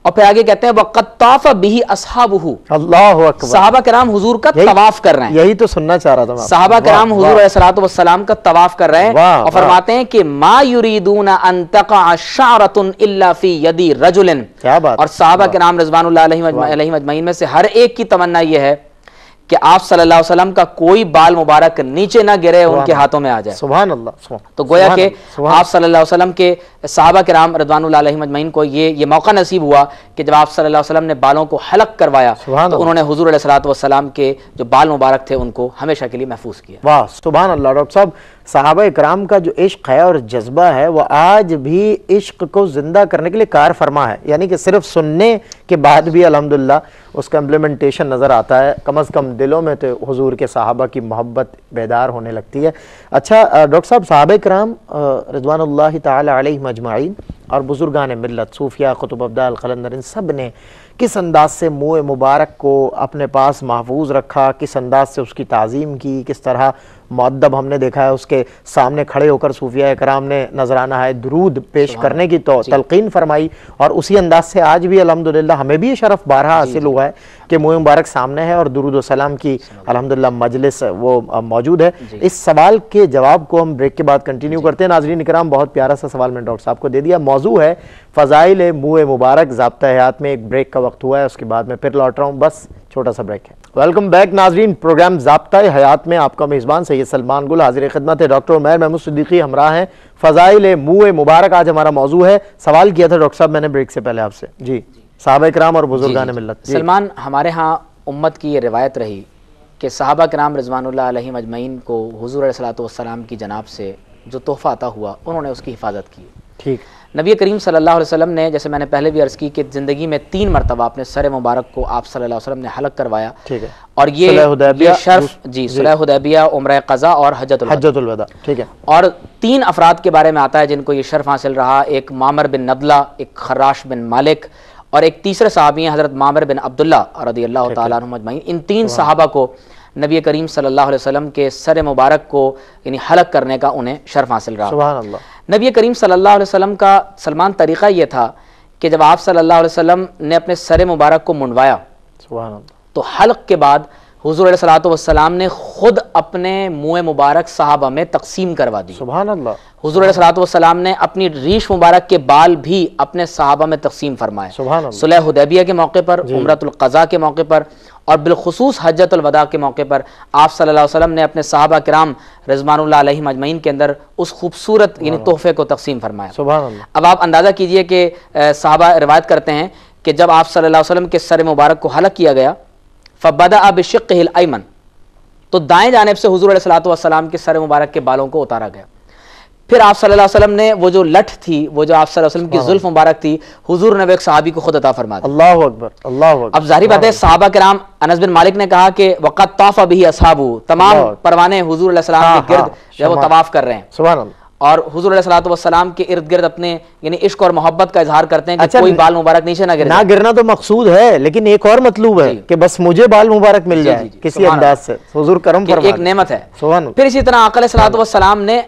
اور پھر آگے کہتے ہیں وَقَدْ طَافَ بِهِ أَصْحَابُهُ، اللہ اکبر، صحابہ کرام حضور کا طواف کر رہے ہیں. یہی تو سننا چاہ رہا تھا میں. صحابہ کرام حضور علیہ الصلوۃ والسلام کا طواف کر رہے ہیں اور فرماتے ہیں کہ ما یریدون ان تقع شعرۃ الا فی ید رجل. کیا بات. اور صحابہ کرام رضوان اللہ علیہم اجمعین میں سے ہر ایک کی تمنا یہ ہے کہ آپ صلی اللہ علیہ وسلم کا کوئی بال مبارک نیچے نہ گرے، ان کے ہاتھوں میں آ جائے. سبحان اللہ. تو گویا کہ آپ صلی اللہ علیہ وسلم کے صحابہ کرام رضوان اللہ علیہم اجمعین کو یہ موقع نصیب ہوا کہ جب آپ صلی اللہ علیہ وسلم نے بالوں کو حلق کروایا تو انہوں نے حضور علیہ الصلوۃ والسلام کے جو بال مبارک تھے ان کو ہمیشہ کے لیے محفوظ کیا. واہ سبحان اللہ. ڈاکٹر صاحب، صحابہ کرام کا جو عشق ہے اور جذبہ ہے وہ آج بھی عشق کو زندہ کرنے کے لیے کار فرما ہے. یعنی کہ صرف سننے کے بعد بھی الحمدللہ اس کا امپلیمنٹیشن نظر آتا ہے. کم از کم دلوں میں تو حضور کے صحابہ کی محبت بیدار ہونے لگتی ہے. اچھا ڈاکٹر صاحب، صحابہ کرام رضوان اللہ تعالی علیہم اجمعین اور بزرگان ملت، صوفیہ، قطب ابدال، قلندر، ان سب نے کس انداز سے منہ مبارک کو اپنے پاس محفوظ رکھا، کس انداز سے اس کی تعظیم کی، کس طرح مؤدب ہم نے دیکھا ہے اس کے سامنے کھڑے ہو کر صوفیہ کرام نے نذرانہ ہے درود پیش کرنے کی تو تلقین فرمائی. اور اسی انداز سے آج بھی الحمدللہ ہمیں بھی یہ شرف بارہا حاصل ہوا ہے کہ منہ مبارک سامنے ہے اور درود و سلام کی الحمدللہ مجلس وہ موجود ہے. اس سوال کے جواب کو ہم بریک کے بعد کنٹینیو کرتے ہیں. ناظرین کرام، بہت پیارا سا سوال میں ڈاکٹر صاحب کو دے دیا. موضوع ہے فضائل منہ مبارک. ضابطہ حیات میں ایک بریک کا وقت ہوا ہے، اس کے بعد میں پھر لوٹ رہا ہوں. بس چھوٹا سا بریک ہے. ویلکم بیک ناظرین. پروگرام ضابطہ حیات میں آپ کا میزبان سید سلمان گل حاضر خدمت ہے. ڈاکٹر عمیر محمود صدیقی ہمراہ ہیں. فضائل منہ مبارک آج ہمارا موضوع ہے. سوال کیا تھا ڈاکٹر صاحب میں نے بریک سے پہلے آپ سے، جی صحابہ کرام اور بزرگان ملت. سلمان، ہمارے ہاں امت کی یہ روایت رہی کہ صحابہ کرام رضوان اللہ علیہم اجمعین کو حضور علیہ الصلوۃ والسلام کی جناب سے جو تحفہ عطا ہوا انہوں نے اس کی حفاظت کی. ٹھیک. نبی کریم صلی اللہ علیہ وسلم نے، جیسے میں نے پہلے بھی عرض کی کہ زندگی میں 3 مرتبہ اپنے سر مبارک کو آپ صلی اللہ علیہ وسلم نے حلق کروایا. ٹھیک ہے. اور یہ شرف صلح حدیبیہ، عمرہ قضا اور حجۃ الوداع. ٹھیک ہے. اور 3 افراد کے بارے میں آتا ہے جن کو یہ شرف حاصل رہا. ایک معمر بن نبلہ، ایک خراش بن مالک اور ایک تیسرے صحابی ہیں حضرت معمر بن عبداللہ رضی اللہ تعالیٰ عنہم اجمعین. ان 3 صحابہ کو نبی کریم صلی اللہ علیہ وسلم کے سر مبارک کو یعنی حلق کرنے کا انہیں شرف حاصل رہا. سبحان اللہ. نبی کریم صلی اللہ علیہ وسلم کا سلمان طریقہ یہ تھا کہ جب آپ صلی اللہ علیہ وسلم نے اپنے سر مبارک کو منڈوایا سبحان اللہ تو حلق کے بعد حضور علیہ الصلوۃ والسلام نے خود اپنے منہ مبارک صحابہ میں تقسیم کروا دی. سبحان اللہ. حضور علیہ الصلوۃ والسلام نے اپنی ریش مبارک کے بال بھی اپنے صحابہ میں تقسیم فرمائے. سبحان اللہ. صلح حدیبیہ کے موقع پر، عمرۃ القضاء کے موقع پر اور بالخصوص حجۃ الوداع کے موقع پر آپ صلی اللہ علیہ وسلم نے اپنے صحابہ کرام رضوان اللہ علیہم اجمعین کے اندر اس خوبصورت یعنی تحفے کو تقسیم فرمایا. سبحان اللہ. اب آپ اندازہ کیجئے کہ صحابہ روایت کرتے ہیں کہ جب آپ صلی اللہ علیہ وسلم کے سر مبارک کو حلق کیا گیا فبدأ بشقہ الایمن، تو دائیں جانب سے حضور علیہ الصلوۃ والسلام کے سر مبارک کے بالوں کو اتارا گیا. پھر آپ صلی اللہ علیہ وسلم نے وہ جو لٹھ تھی، وہ جو آپ صلی اللہ علیہ وسلم کی زلف مبارک تھی، حضور نے وہ ایک صحابی کو خود عطا فرما دی. اللہ اکبر. اللہ اکبر. اب ظاہری بات ہے صحابہ کرام، انس بن مالک نے کہا کہ وقد طاف به اصحابہ، تمام پروانے حضور علیہ السلام کے گرد جو وہ طواف کر رہے ہیں. سبحان اللہ. اور حضور علیہ الصلوۃ والسلام کے ارد گرد اپنے یعنی عشق اور محبت کا اظہار کرتے ہیں کہ کوئی بال مبارک نیچے نہ گرے. نہ گرنا تو مقصود ہے، لیکن ایک اور مطلوب ہے کہ بس مجھے بال مبارک مل جائے کسی انداز سے. حضور کرم فرمائے، ایک نعمت ہے. سبحان اللہ. پھر اسی طرح آقا علیہ الصلوۃ والسلام نے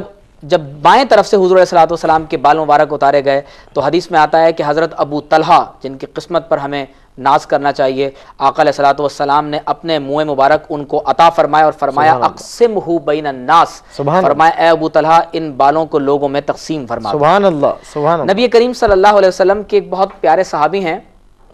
جب بائیں طرف سے حضور علیہ الصلوۃ والسلام کے بال مبارک اتارے گئے تو حدیث میں آتا ہے کہ حضرت ابو طلحہ، جن کی قسمت پر ہمیں ناز کرنا چاہیے، آقا علیہ الصلوۃ والسلام نے اپنے منہ مبارک ان کو عطا فرمایا اور فرمایا اقسمہ بین الناس، فرمایا اے ابو طلحہ ان بالوں کو لوگوں میں تقسیم فرما. سبحان اللہ. سبحان اللہ. نبی کریم صلی اللہ علیہ وسلم کے ایک بہت پیارے صحابی ہیں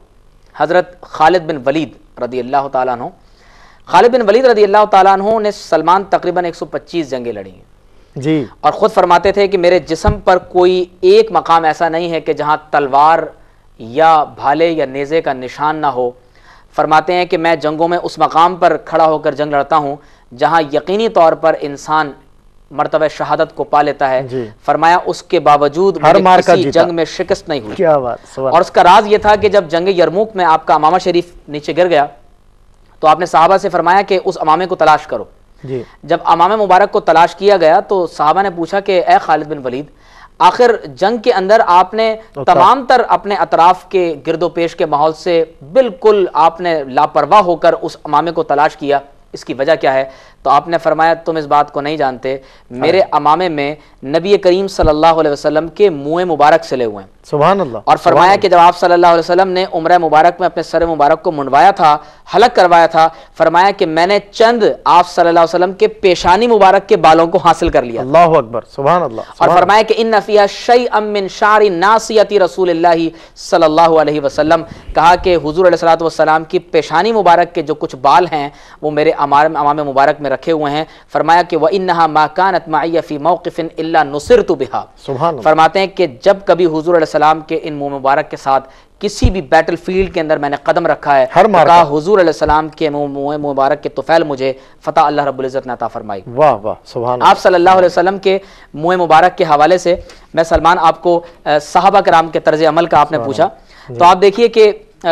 حضرت خالد بن ولید رضی اللہ تعالیٰ عنہ. خالد بن ولید رضی اللہ تعالیٰ عنہ نے سلمان تقریباً 125 جنگیں لڑی ہیں جی، اور خود فرماتے تھے کہ میرے جسم پر کوئی ایک مقام ایسا نہیں ہے کہ جہاں تلوار یا بھالے یا نیزے کا نشان نہ ہو. فرماتے ہیں کہ میں جنگوں میں اس مقام پر کھڑا ہو کر جنگ لڑتا ہوں جہاں یقینی طور پر انسان مرتبہ شہادت کو پا لیتا ہے. فرمایا اس کے باوجود کسی جنگ میں شکست نہیں ہوئی. کیا بات. اور اس کا راز یہ تھا کہ جب جنگ یرموک میں آپ کا امامہ شریف نیچے گر گیا تو آپ نے صحابہ سے فرمایا کہ اس امامے کو تلاش کرو. جب امامہ مبارک کو تلاش کیا گیا تو صحابہ نے پوچھا کہ اے خالد بن ولید، آخر جنگ کے اندر آپ نے تمام تر اپنے اطراف کے گرد و پیش کے ماحول سے بالکل آپ نے لاپرواہ ہو کر اس امامے کو تلاش کیا، اس کی وجہ کیا ہے؟ تو آپ نے فرمایا تم اس بات کو نہیں جانتے، میرے امامے میں نبی کریم صلی اللہ علیہ وسلم کے منہ مبارک سلے ہوئے ہیں. سبحان اللہ. اور فرمایا کہ جب آپ صلی اللہ علیہ وسلم نے عمرہ مبارک میں اپنے سر مبارک کو منڈوایا تھا، حلق کروایا تھا، فرمایا کہ میں نے چند آپ صلی اللہ علیہ وسلم کے پیشانی مبارک کے بالوں کو حاصل کر لیا. اللہ اکبر. سبحان اللہ. اور فرمایا کہ ان فیہا شیئا من شعر ناصیۃ رسول اللہ صلی اللہ علیہ وسلم، کہا کہ حضور علیہ الصلوۃ والسلام کی پیشانی مبارک کے جو کچھ بال ہیں وہ میرے امام مبارک میں رکھے ہوئے ہیں. فرمایا کہ وَإِنَّهَا مَا كَانَتْ مَعِيَ فِي مَوْقِفٍ إِلَّا نُصِرْتُ بِهَا. سبحان اللہ. فرماتے ہیں کہ جب کبھی حضور علیہ السلام کے ان منہ مبارک کے ساتھ کسی بھی بیٹل فیلڈ کے اندر میں نے قدم رکھا ہے، کہا حضور علیہ السلام کے منہ مبارک کے طفیل مجھے فتح اللہ رب العزت نے عطا فرمائی. واہ واہ. سبحان اللہ. آپ صلی اللہ علیہ وسلم کے منہ مبارک کے حوالے سے میں سلمان آپ کو صحابہ کرام کے طرز عمل کا آپ نے پوچھا، تو آپ دیکھیے کہ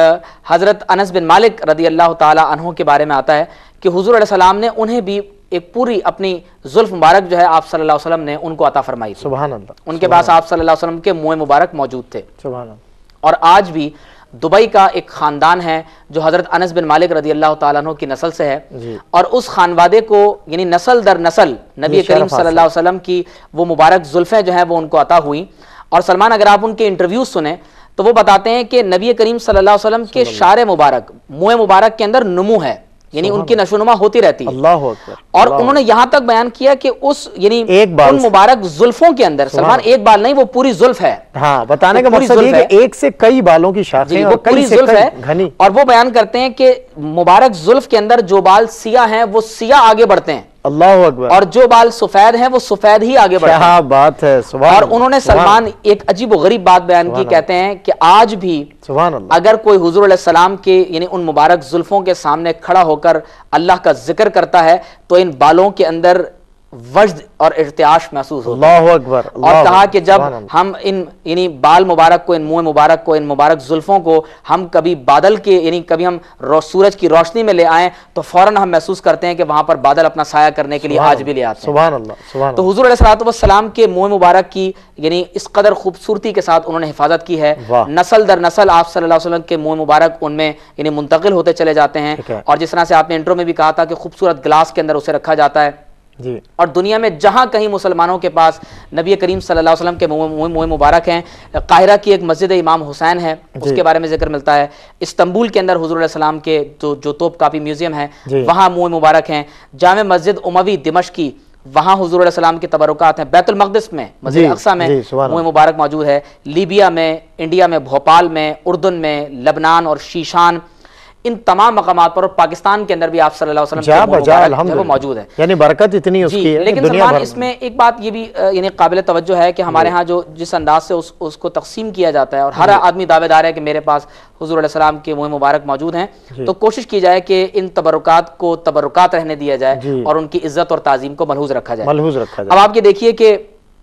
حضرت انس بن مالک رضی اللہ تعالی عنہ کے بارے میں آتا ہے کہ حضور علیہ السلام نے انہیں بھی ایک پوری اپنی زلف مبارک جو ہے آپ صلی اللہ علیہ وسلم نے ان کو عطا فرمائی. سبحان اللہ. ان کے پاس آپ صلی اللہ علیہ وسلم کے منہ مبارک موجود تھے. سبحان اللہ. اور آج بھی دبئی کا ایک خاندان ہے جو حضرت انس بن مالک رضی اللہ تعالیٰ عنہ کی نسل سے ہے، اور اس خانوادے کو یعنی نسل در نسل نبی کریم صلی اللہ علیہ وسلم کی وہ مبارک زلفیں جو ہیں وہ ان کو عطا ہوئیں. اور سلمان اگر آپ ان کے انٹرویوز سنیں تو وہ بتاتے ہیں کہ نبی کریم صلی اللہ علیہ وسلم کے شعر مبارک منہ مبارک کے اندر نمو ہے، یعنی ان کی نشو نما ہوتی رہتی ہے. اللہ اکبر. اور انہوں نے یہاں تک بیان کیا کہ اس یعنی ان مبارک زلفوں کے اندر سلمان ایک بال نہیں، وہ پوری زلف ہے. ہاں، بتانے کا مقصد یہ کہ ایک سے کئی بالوں کی شاخیں اور پوری زلف ہے. اور وہ بیان کرتے ہیں کہ مبارک زلف کے اندر جو بال سیاہ ہیں وہ سیاہ آگے بڑھتے ہیں. اللہ اکبر. اور جو بال سفید ہیں وہ سفید ہی آگے بڑھتے ہیں. کیا بات ہے. اور انہوں نے سلمان ایک عجیب و غریب بات بیان کی، کہتے ہیں کہ آج بھی اگر کوئی حضور علیہ السلام کے یعنی ان مبارک زلفوں کے سامنے کھڑا ہو کر اللہ کا ذکر کرتا ہے تو ان بالوں کے اندر وجد اور ارتعاش محسوس ہوتا ہے. اللہ اکبر. اور کہا کہ جب ہم ان یعنی بال مبارک کو، ان منہ مبارک کو، ان مبارک زلفوں کو ہم کبھی بادل کے یعنی کبھی ہم سورج کی روشنی میں لے آئیں تو فوراً ہم محسوس کرتے ہیں کہ وہاں پر بادل اپنا سایہ کرنے کے لیے آج بھی لے آتے ہیں. سبحان اللہ. تو حضور علیہ السلام کے منہ مبارک کی یعنی اس قدر خوبصورتی کے ساتھ انہوں نے حفاظت کی ہے. نسل در نسل آپ صلی اللہ علیہ وسلم کے منہ مبارک ان میں یعنی منتقل ہوتے چلے جاتے ہیں. اور جس طرح سے آپ نے انٹرو میں بھی کہا تھا کہ خوبصورت گلاس کے اندر اسے رکھا جاتا ہے. اور دنیا میں جہاں کہیں مسلمانوں کے پاس نبی کریم صلی اللہ علیہ وسلم کے منہ مبارک ہیں، قاہرہ کی ایک مسجد امام حسین ہے، اس کے بارے میں ذکر ملتا ہے. استنبول کے اندر حضور علیہ السلام کے جو توپ کاپی میوزیم ہے وہاں منہ مبارک ہیں. جامع مسجد اموی دمشق کی وہاں حضور علیہ السلام کے تبرکات ہیں. بیت المقدس میں مسجد اقصی میں منہ مبارک موجود ہے. لیبیا میں، انڈیا میں بھوپال میں، اردن میں، لبنان اور شیشان، ان تمام مقامات پر، اور پاکستان کے اندر بھی آپ صلی اللہ علیہ وسلم کے موجود ہے. یعنی برکت اتنی اس کی ہے. لیکن سلمان اس میں ایک بات یہ بھی یعنی قابل توجہ ہے کہ ہمارے ہاں جو جس انداز سے اس کو تقسیم کیا جاتا ہے اور ہر آدمی دعوے دار ہے کہ میرے پاس حضور علیہ السلام کے منہ مبارک موجود ہیں، تو کوشش کی جائے کہ ان تبرکات کو تبرکات رہنے دیا جائے اور ان کی عزت اور تعظیم کو ملحوظ رکھا جائے. اب آپ یہ دیکھیے کہ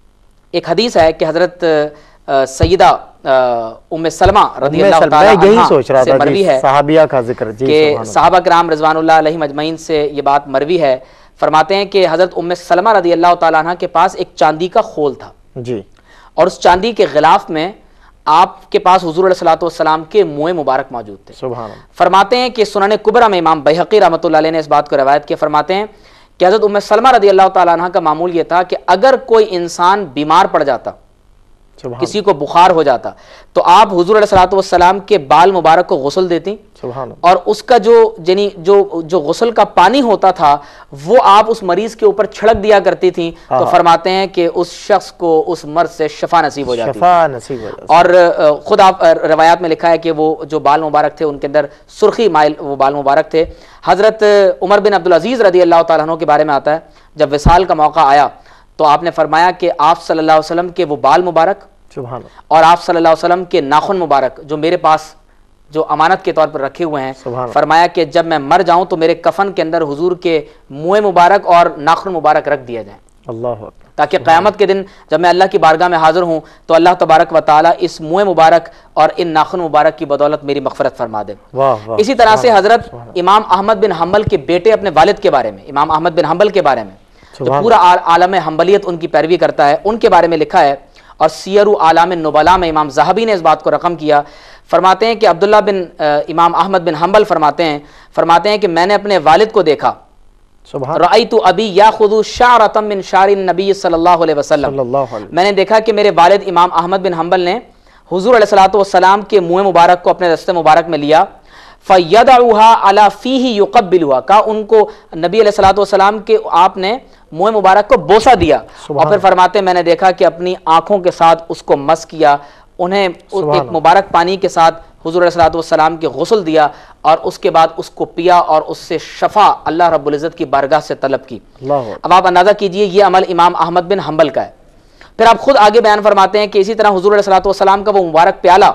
ایک حدیث ہے کہ حضرت سیدہ ام سلمہ رضی اللہ تعالی عنہ سے مروی ہے صحابیہ کا ذکر کہ صحابہ کرام رضوان اللہ علیہم اجمعین سے یہ بات مروی ہے. فرماتے ہیں کہ حضرت ام سلمہ رضی اللہ تعالی عنہ کے پاس ایک چاندی کا خول تھا اور اس چاندی کے غلاف میں آپ کے پاس حضور علیہ الصلوۃ والسلام کے منہ مبارک موجود تھے. فرماتے ہیں کہ سنن کبریٰ میں امام بیہقی رحمۃ اللہ علیہ نے اس بات کو روایت کیا. فرماتے ہیں کہ حضرت ام سلمہ رضی اللہ تعالی عنہ کا معمول یہ تھا کہ اگر کوئی انسان بیمار پڑ جاتا، کسی کو بخار ہو جاتا، تو آپ حضور علیہ الصلوۃ والسلام کے بال مبارک کو غسل دیتی اور اس کا جو غسل کا پانی ہوتا تھا وہ آپ اس مریض کے اوپر چھڑک دیا کرتی تھیں تو فرماتے ہیں کہ اس شخص کو اس مرض سے شفا نصیب ہو جاتی. اور خود آپ روایات میں لکھا ہے کہ وہ جو بال مبارک تھے ان کے اندر سرخی مائل وہ بال مبارک تھے. حضرت عمر بن عبدالعزیز رضی اللہ تعالیٰ عنہ کے بارے میں آتا ہے جب وصال کا موقع آیا تو آپ نے فرمایا کہ آپ صلی اللہ علیہ وسلم کے وہ بال مبارک اور آپ صلی اللہ علیہ وسلم کے ناخن مبارک جو میرے پاس جو امانت کے طور پر رکھے ہوئے ہیں، فرمایا کہ جب میں مر جاؤں تو میرے کفن کے اندر حضور کے منہ مبارک اور ناخن مبارک رکھ دیا جائیں، تاکہ قیامت کے دن جب میں اللہ کی بارگاہ میں حاضر ہوں تو اللہ تبارک و تعالیٰ اس منہ مبارک اور ان ناخن مبارک کی بدولت میری مغفرت فرما دے. اسی طرح سے حضرت امام احمد بن حنبل کے بیٹے اپنے والد کے بارے میں، امام احمد بن حنبل کے بارے میں جو پورا عالم حنبلیت ان کی پیروی کرتا ہے، ان کے بارے میں لکھا ہے اور سیر اعلام النبلاء میں امام ذہبی نے اس بات کو رقم کیا. فرماتے ہیں کہ عبداللہ بن امام احمد بن حنبل فرماتے ہیں کہ میں نے اپنے والد کو دیکھا، رأیت ابی یاخذ شعرۃ من شعر النبی صلی اللہ علیہ وسلم، میں نے دیکھا کہ میرے والد امام احمد بن حنبل نے حضور علیہ الصلوۃ والسلام کے منہ مبارک کو اپنے دست مبارک میں لیا، فَيَدَعُهَا عَلَى فِيهِ يُقَبِّلُهَا، کہا ان کو نبی علیہ الصلوۃ والسلام کے آپ نے منہ مبارک کو بوسہ دیا، اور پھر فرماتے میں نے دیکھا کہ اپنی آنکھوں کے ساتھ اس کو مس کیا، انہیں ایک مبارک پانی کے ساتھ حضور علیہ الصلوۃ والسلام کے غسل دیا، اور اس کے بعد اس کو پیا اور اس سے شفا اللہ رب العزت کی بارگاہ سے طلب کی۔ اب آپ اندازہ کیجئے یہ عمل امام احمد بن حنبل کا ہے۔ پھر آپ خود آگے بیان فرماتے ہیں کہ اسی طرح حضور علیہ الصلوۃ والسلام کا وہ مبارک پیالہ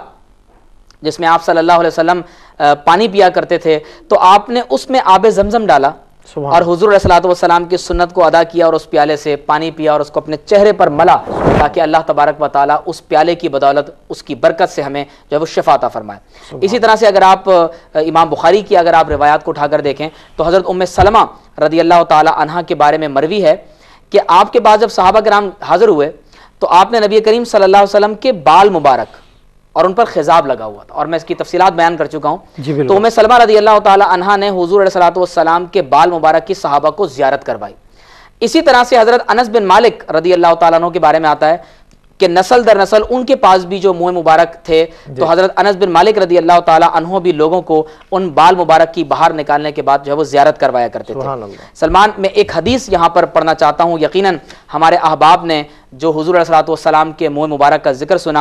جس میں آپ صلی اللہ علیہ وسلم پانی پیا کرتے تھے، تو آپ نے اس میں آب زمزم ڈالا اور حضور علیہ الصلوۃ والسلام کی سنت کو ادا کیا، اور اس پیالے سے پانی پیا اور اس کو اپنے چہرے پر ملا، تاکہ اللہ تبارک و تعالیٰ اس پیالے کی بدولت، اس کی برکت سے ہمیں جو ہے وہ شفا عطا فرمائے۔ اسی طرح سے اگر آپ امام بخاری کی اگر آپ روایات کو اٹھا کر دیکھیں تو حضرت ام سلمہ رضی اللہ تعالی عنہا کے بارے میں مروی ہے کہ آپ کے بعد جب صحابہ کرام حاضر ہوئے تو آپ نے نبی کریم صلی اللہ علیہ وسلم کے بال مبارک اور ان پر خضاب لگا ہوا تھا، اور میں اس کی تفصیلات بیان کر چکا ہوں۔ تو ام سلمہ رضی اللہ تعالی عنہا نے حضور علیہ الصلوۃ والسلام کے بال مبارک کی صحابہ کو زیارت کروائی۔ اسی طرح سے حضرت انس بن مالک رضی اللہ تعالیٰ عنہ کے بارے میں آتا ہے کہ نسل در نسل ان کے پاس بھی جو منہ مبارک تھے، تو حضرت انس بن مالک رضی اللہ تعالیٰ عنہ بھی لوگوں کو ان بال مبارک کی باہر نکالنے کے بعد جو ہے وہ زیارت کروایا کرتے تھے۔ سلمان، میں ایک حدیث یہاں پر پڑھنا چاہتا ہوں۔ یقیناً ہمارے احباب نے جو حضور علیہ الصلوۃ والسلام کے منہ مبارک کا ذکر سنا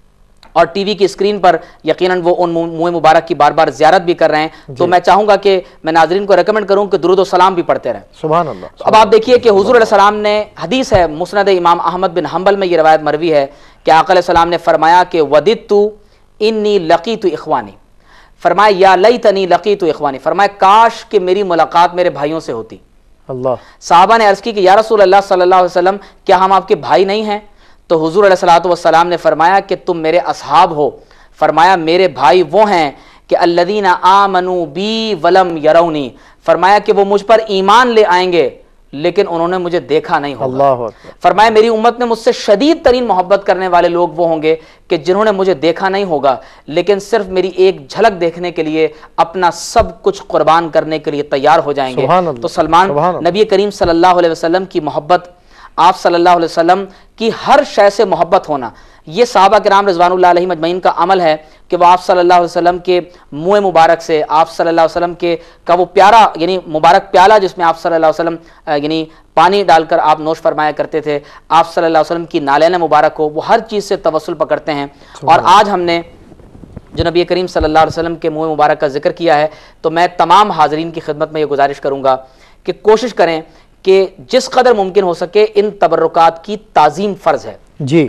اور ٹی وی کی اسکرین پر یقیناً وہ ان منہ مبارک کی بار بار زیارت بھی کر رہے ہیں، تو میں چاہوں گا کہ میں ناظرین کو ریکمنڈ کروں کہ درود و سلام بھی پڑھتے رہیں۔ سبحان اللہ۔ اب آپ دیکھیے کہ حضور علیہ السلام نے، حدیث ہے مسند امام احمد بن حنبل میں یہ روایت مروی ہے کہ آقا علیہ السلام نے فرمایا کہ وَدِدْتُ إِنِّي لَقِيتُ إِخْوَانِي، فرمایا یا لیتنی لقیت اخوانی، فرمایا کاش کہ میری ملاقات میرے بھائیوں سے ہوتی۔ اللہ۔ صحابہ نے عرض کی کہ یا رسول اللہ صلی اللہ علیہ وسلم کیا ہم آپ کے بھائی نہیں ہیں؟ تو حضور علیہ الصلوۃ والسلام نے فرمایا کہ تم میرے اصحاب ہو، فرمایا میرے بھائی وہ ہیں کہ الذین آمنوا بی ولم یرونی، فرمایا کہ وہ مجھ پر ایمان لے آئیں گے لیکن انہوں نے مجھے دیکھا نہیں ہوگا۔ اللہ اکبر۔ فرمایا میری امت میں مجھ سے شدید ترین محبت کرنے والے لوگ وہ ہوں گے کہ جنہوں نے مجھے دیکھا نہیں ہوگا لیکن صرف میری ایک جھلک دیکھنے کے لیے اپنا سب کچھ قربان کرنے کے لیے تیار ہو جائیں گے۔ تو سلمان، نبی کریم صلی اللہ علیہ وسلم کی محبت، آپ صلی اللہ علیہ وسلم کی ہر شے سے محبت ہونا، یہ صحابہ کرام رضوان اللہ علیہم اجمعین کا عمل ہے کہ وہ آپ صلی اللہ علیہ وسلم کے منہ مبارک سے، آپ صلی اللہ علیہ وسلم کے کا وہ پیارا یعنی مبارک پیالہ جس میں آپ صلی اللہ علیہ وسلم یعنی پانی ڈال کر آپ نوش فرمایا کرتے تھے، آپ صلی اللہ علیہ وسلم کی نالین مبارک ہو، وہ ہر چیز سے توسل پکڑتے ہیں۔ اور آج ہم نے جو نبی کریم صلی اللہ علیہ وسلم کے منہ مبارک کا ذکر کیا ہے، تو میں تمام حاضرین کی خدمت میں یہ گزارش کروں گا کہ کوشش کریں کہ جس قدر ممکن ہو سکے ان تبرکات کی تعظیم فرض ہے جی،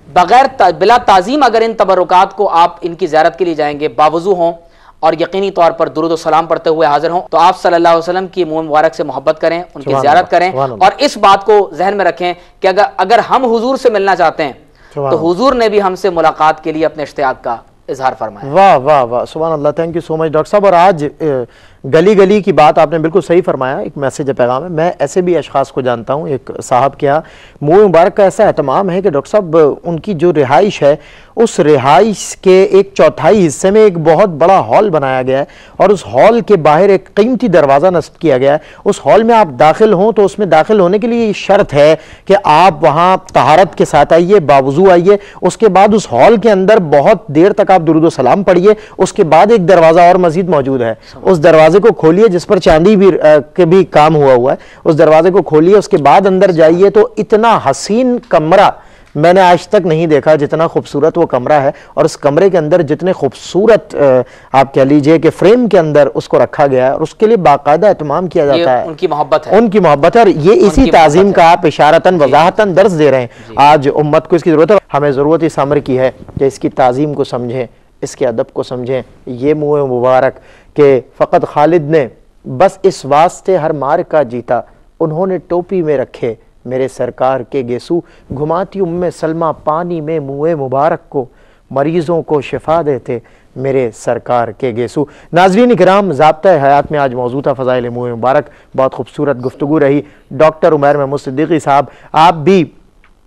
بلا تعظیم اگر ان تبرکات کو آپ ان کی زیارت کے لیے جائیں گے، باوضو ہوں اور یقینی طور پر درود و سلام پڑھتے ہوئے حاضر ہوں، تو آپ صلی اللہ علیہ وسلم کی منہ مبارک سے محبت کریں، ان کی زیارت کریں، اور اس بات کو ذہن میں رکھیں کہ اگر ہم حضور سے ملنا چاہتے ہیں تو حضور نے بھی ہم سے ملاقات کے لیے اپنے اشتیاق کا اظہار فرمایا۔ واہ واہ واہ، سبحان اللہ، thank you so much doctor صاحب۔ اور آج گلی گلی کی بات آپ نے بالکل صحیح فرمایا، ایک میسیج پیغام ہے۔ میں ایسے بھی اشخاص کو جانتا ہوں، ایک صاحب کیا منہ مبارک کا ایسا اہتمام ہے کہ ڈاکٹر صاحب ان کی جو رہائش ہے اس رہائش کے 1/4 حصے میں ایک بہت بڑا ہال بنایا گیا ہے، اور اس ہال کے باہر ایک قیمتی دروازہ نصب کیا گیا ہے۔ اس ہال میں آپ داخل ہوں تو اس میں داخل ہونے کے لیے یہ شرط ہے کہ آپ وہاں طہارت کے ساتھ آئیے، باوضو آئیے، اس کے بعد اس ہال کے اندر بہت دیر تک آپ درود و سلام پڑھیے۔ اس کے بعد ایک دروازہ اور مزید موجود ہے، اس دروازے کو کھولیے جس پر چاندی بھی کام ہوا ہے، اس دروازے کو کھولیے، اس کے بعد اندر جائیے تو اتنا حسین کمرہ میں نے آج تک نہیں دیکھا جتنا خوبصورت وہ کمرہ ہے، اور اس کمرے کے اندر جتنے خوبصورت آپ کہہ لیجئے کہ فریم کے اندر اس کو رکھا گیا ہے، اور اس کے لیے باقاعدہ اہتمام کیا جاتا ہے۔ ان کی محبت ہے، ان کی محبت ہے، اور یہ اسی تعظیم کا آپ اشارتاً وضاحتاً درس دے رہے ہیں۔ آج امت کو اس کی ضرورت ہے، ہمیں ضرورت اس امر کی ہے کہ اس کی تعظیم کو سمجھیں، اس کے ادب کو سمجھیں۔ یہ منہ مبارک کہ فقط خالد نے بس اس واسطے ہر مار کا جیتا، انہوں نے ٹوپی میں رکھے میرے سرکار کے گیسو، گھماتی ام سلمہ پانی میں منہ مبارک کو، مریضوں کو شفا دیتے میرے سرکار کے گیسو۔ ناظرین کرام، ضابطہ حیات میں آج موضوع تھا فضائل منہ مبارک، بہت خوبصورت گفتگو رہی۔ ڈاکٹر عمیر محمود صدیقی صاحب، آپ بھی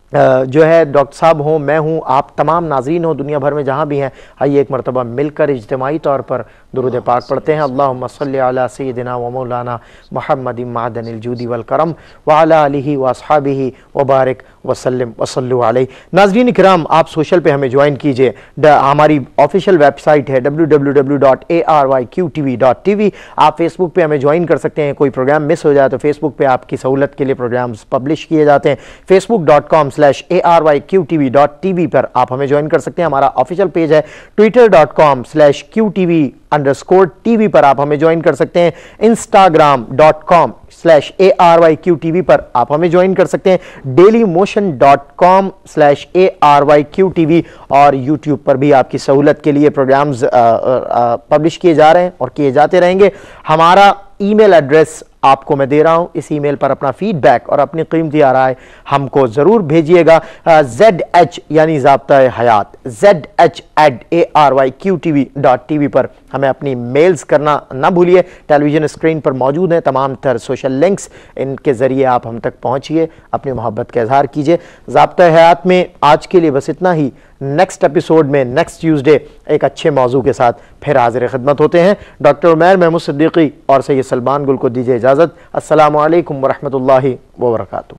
جو ہے ڈاکٹر صاحب ہوں، میں ہوں، آپ تمام ناظرین ہوں دنیا بھر میں جہاں بھی ہیں، آئیے ایک مرتبہ مل کر اجتماعی طور پر درود پاک پڑھتے ہیں۔ اللہم صلی علی سیدنا و مولانا محمد معدن الجود والکرم وعلی آلہ واصحابہ وبارک وسلم وصلوا علیہ۔ ناظرین کرام، آپ سوشل پہ ہمیں جوائن کیجئے، ہماری آفیشیل ویب سائٹ ہے www.arqtv.tv۔ آپ فیس بک پہ ہمیں جوائن کر سکتے ہیں، کوئی پروگرام مس ہو جائے تو فیس بک پہ آپ کی سہولت کے لیے پروگرامز پبلش کیے جاتے ہیں، facebook.com/arqtv.tv پر آپ ہمیں جوائن کر سکتے ہیں۔ ہمارا آفیشیل پیج ہے twitter.com/qtv_tv پر آپ ہمیں جوائن کر سکتے ہیں، instagram.com/arqtv پر آپ ہمیں جوائن کر سکتے ہیں، dailymotion.com/arqtv، اور یوٹیوب پر بھی آپ کی سہولت کے لیے پروگرامز پبلش کیے جا رہے ہیں اور کیے جاتے رہیں گے۔ ہمارا ای میل ایڈریس آپ کو میں دے رہا ہوں، اس ای میل پر اپنا فیڈ بیک اور اپنی قیمتی آرائے ہم کو ضرور بھیجیے گا۔ ZH یعنی ضابطہ حیات ZH@arqtv.tv پر ہمیں اپنی میلز کرنا نہ بھولیے۔ ٹیلی ویژن اسکرین پر موجود ہیں تمام تر سوشل لنکس، ان کے ذریعے آپ ہم تک پہنچیے، اپنی محبت کا اظہار کیجیے۔ ضابطہ حیات میں آج کے لیے بس اتنا ہی۔ نیکسٹ ایپیسوڈ میں نیکسٹ ٹیوزڈے ایک اچھے موضوع کے ساتھ پھر حاضر خدمت ہوتے ہیں۔ ڈاکٹر عمیر محمود صدیقی اور سید سلمان گل کو دیجیے اجازت۔ السلام علیکم ورحمۃ اللہ وبرکاتہ۔